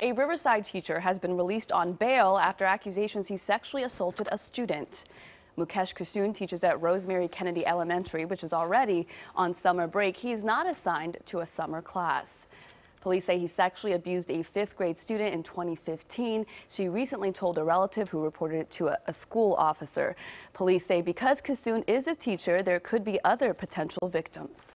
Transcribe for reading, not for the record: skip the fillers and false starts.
A Riverside teacher has been released on bail after accusations he sexually assaulted a student. Mukesh Kisun teaches at Rosemary Kennedy Elementary, which is already on summer break. He is not assigned to a summer class. Police say he sexually abused a 5th grade student in 2015. She recently told a relative who reported it to a school officer. Police say because Kisun is a teacher, there could be other potential victims.